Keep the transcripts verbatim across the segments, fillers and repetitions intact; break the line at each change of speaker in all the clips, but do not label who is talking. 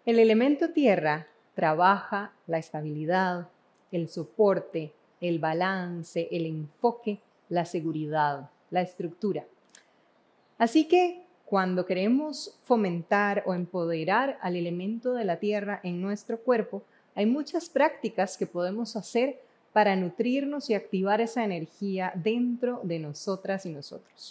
El elemento tierra trabaja la estabilidad, el soporte, el balance, el enfoque, la seguridad, la estructura. Así que cuando queremos fomentar o empoderar al elemento de la tierra en nuestro cuerpo, hay muchas prácticas que podemos hacer para nutrirnos y activar esa energía dentro de nosotras y nosotros.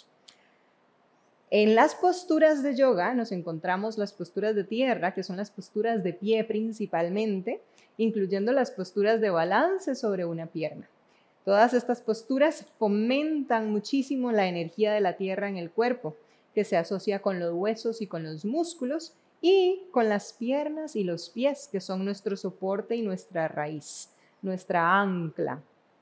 En las posturas de yoga nos encontramos las posturas de tierra, que son las posturas de pie principalmente, incluyendo las posturas de balance sobre una pierna. Todas estas posturas fomentan muchísimo la energía de la tierra en el cuerpo, que se asocia con los huesos y con los músculos y con las piernas y los pies, que son nuestro soporte y nuestra raíz, nuestra ancla.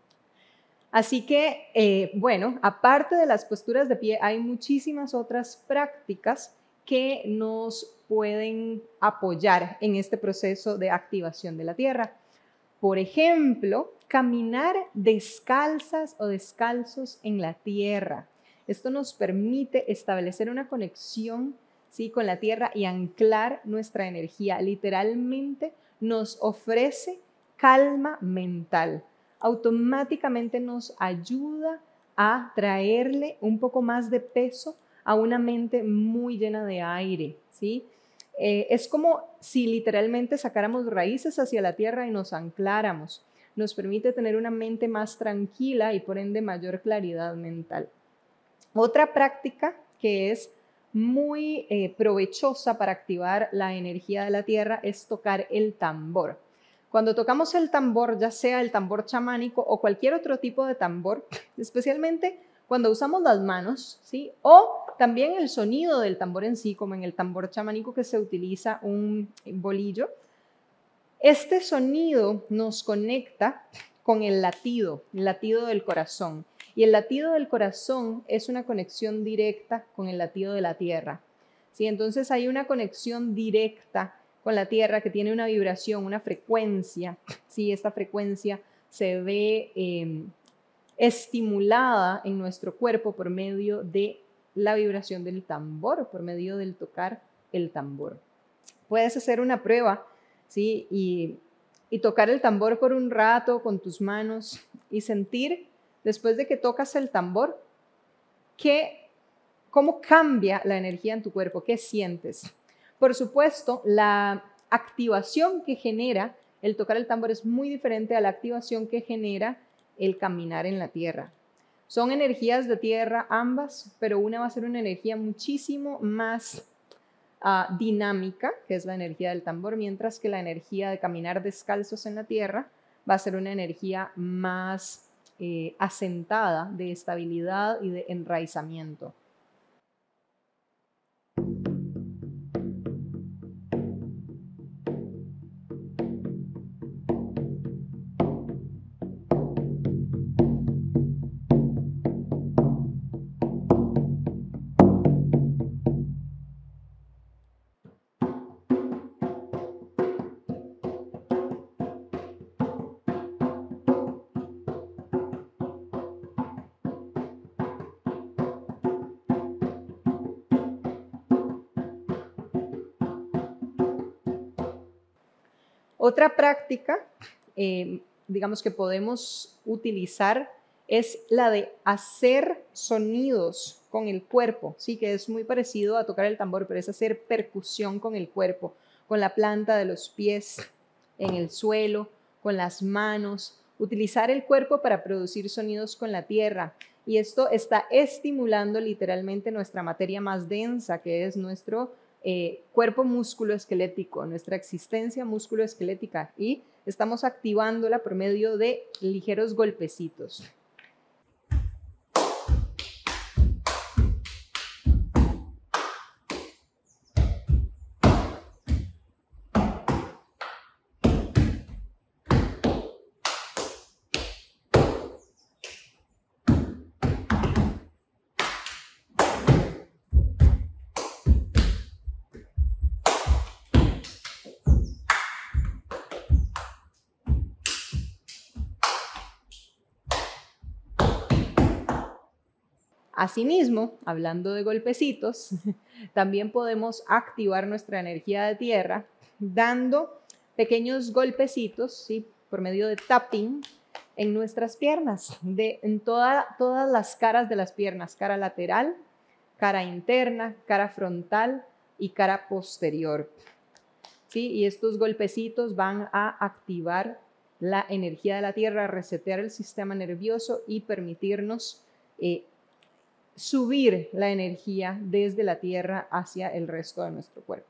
Así que, eh, bueno, aparte de las posturas de pie, hay muchísimas otras prácticas que nos pueden apoyar en este proceso de activación de la tierra. Por ejemplo, caminar descalzas o descalzos en la tierra. Esto nos permite establecer una conexión, ¿sí?, con la tierra y anclar nuestra energía. Literalmente nos ofrece calma mental. Automáticamente nos ayuda a traerle un poco más de peso a una mente muy llena de aire, ¿sí? Eh, es como si literalmente sacáramos raíces hacia la tierra y nos ancláramos. Nos permite tener una mente más tranquila y por ende mayor claridad mental. Otra práctica que es muy eh, provechosa para activar la energía de la tierra es tocar el tambor. Cuando tocamos el tambor, ya sea el tambor chamánico o cualquier otro tipo de tambor, especialmente cuando usamos las manos, ¿sí?, o también el sonido del tambor en sí, como en el tambor chamánico que se utiliza un bolillo, este sonido nos conecta con el latido, el latido del corazón. Y el latido del corazón es una conexión directa con el latido de la tierra, ¿sí? Entonces hay una conexión directa con la tierra que tiene una vibración, una frecuencia, ¿sí? Esta frecuencia se ve eh, estimulada en nuestro cuerpo por medio de la vibración del tambor, por medio del tocar el tambor. Puedes hacer una prueba, ¿sí?, y, y tocar el tambor por un rato con tus manos y sentir, después de que tocas el tambor, que, cómo cambia la energía en tu cuerpo, qué sientes. Por supuesto, la activación que genera el tocar el tambor es muy diferente a la activación que genera el caminar en la tierra. Son energías de tierra ambas, pero una va a ser una energía muchísimo más uh, dinámica, que es la energía del tambor, mientras que la energía de caminar descalzos en la tierra va a ser una energía más eh, asentada de estabilidad y de enraizamiento. Otra práctica, eh, digamos que podemos utilizar, es la de hacer sonidos con el cuerpo, sí, que es muy parecido a tocar el tambor, pero es hacer percusión con el cuerpo, con la planta de los pies en el suelo, con las manos, utilizar el cuerpo para producir sonidos con la tierra. Y esto está estimulando literalmente nuestra materia más densa, que es nuestro Eh, cuerpo músculo-esquelético, nuestra existencia músculo-esquelética, y estamos activándola por medio de ligeros golpecitos. Asimismo, hablando de golpecitos, también podemos activar nuestra energía de tierra dando pequeños golpecitos, ¿sí? Por medio de tapping en nuestras piernas, de, en toda, todas las caras de las piernas, cara lateral, cara interna, cara frontal y cara posterior. ¿Sí? Y estos golpecitos van a activar la energía de la tierra, resetear el sistema nervioso y permitirnos eh, subir la energía desde la tierra hacia el resto de nuestro cuerpo.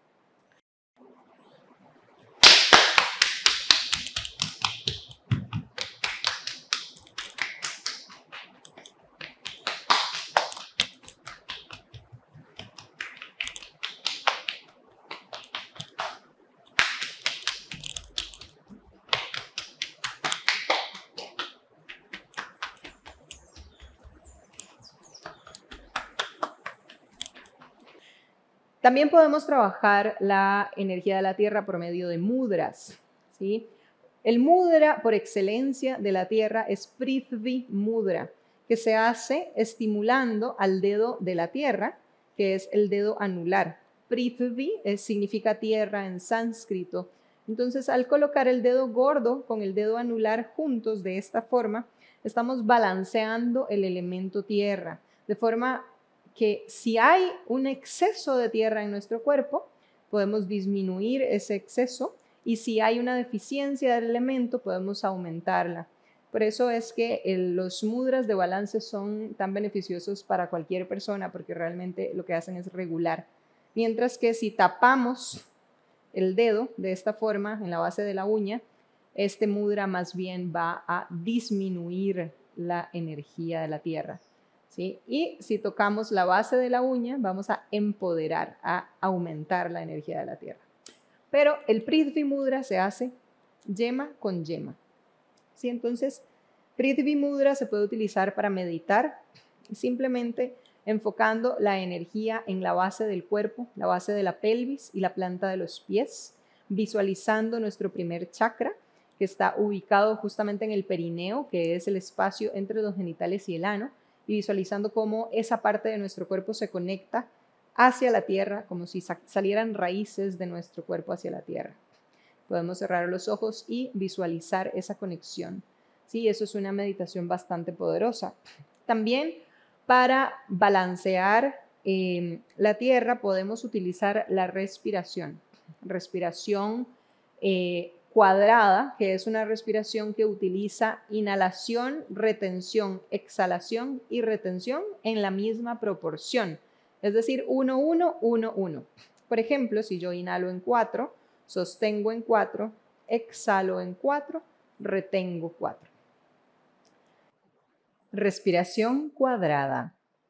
También podemos trabajar la energía de la tierra por medio de mudras, ¿sí? El mudra por excelencia de la tierra es Prithvi Mudra, que se hace estimulando al dedo de la tierra, que es el dedo anular. Prithvi es, significa tierra en sánscrito. Entonces, al colocar el dedo gordo con el dedo anular juntos de esta forma, estamos balanceando el elemento tierra, de forma que si hay un exceso de tierra en nuestro cuerpo, podemos disminuir ese exceso, y si hay una deficiencia del elemento, podemos aumentarla. Por eso es que el, los mudras de balance son tan beneficiosos para cualquier persona, porque realmente lo que hacen es regular. Mientras que si tapamos el dedo de esta forma en la base de la uña, este mudra más bien va a disminuir la energía de la tierra. ¿Sí? Y si tocamos la base de la uña, vamos a empoderar, a aumentar la energía de la tierra. Pero el Prithvi Mudra se hace yema con yema. ¿Sí? Entonces, Prithvi Mudra se puede utilizar para meditar, simplemente enfocando la energía en la base del cuerpo, la base de la pelvis y la planta de los pies, visualizando nuestro primer chakra, que está ubicado justamente en el perineo, que es el espacio entre los genitales y el ano, y visualizando cómo esa parte de nuestro cuerpo se conecta hacia la tierra, como si salieran raíces de nuestro cuerpo hacia la tierra. Podemos cerrar los ojos y visualizar esa conexión. Sí, eso es una meditación bastante poderosa. También para balancear eh, la tierra podemos utilizar la respiración. Respiración eh, cuadrada, que es una respiración que utiliza inhalación, retención, exhalación y retención en la misma proporción. Es decir, uno, uno, uno, uno. Por ejemplo, si yo inhalo en cuatro, sostengo en cuatro, exhalo en cuatro, retengo cuatro. Respiración cuadrada.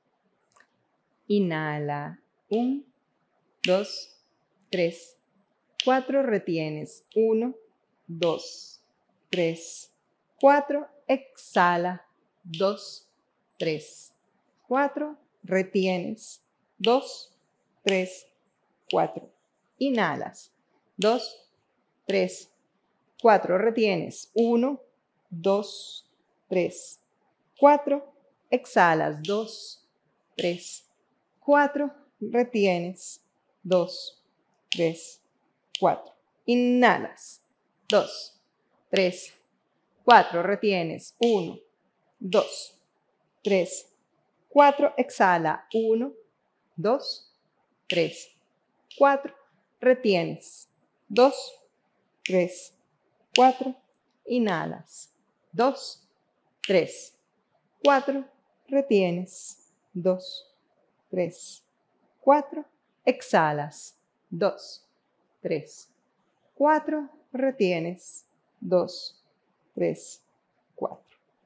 Inhala, uno, dos, tres, cuatro, retienes, uno, dos, tres, cuatro, exhala, dos, tres, cuatro, retienes, dos, tres, cuatro, inhalas, dos, tres, cuatro, retienes, uno, dos, tres, cuatro, exhalas, dos, tres, cuatro, retienes, dos, tres, cuatro, inhalas, dos, tres, cuatro, retienes, uno, dos, tres, cuatro, exhala, uno, dos, tres, cuatro, retienes, dos, tres, cuatro, inhalas, dos, tres, cuatro, retienes, dos, tres, cuatro, exhalas, dos, tres, cuatro, retienes, dos, tres, cuatro.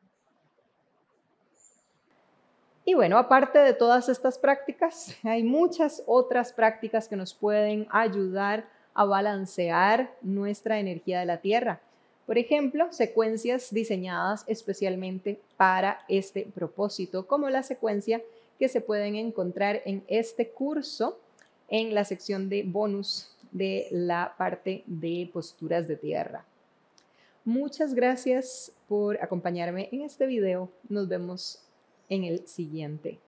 Y bueno, aparte de todas estas prácticas, hay muchas otras prácticas que nos pueden ayudar a balancear nuestra energía de la tierra. Por ejemplo, secuencias diseñadas especialmente para este propósito, como la secuencia que se pueden encontrar en este curso en la sección de bonus de la parte de posturas de tierra. Muchas gracias por acompañarme en este video. Nos vemos en el siguiente.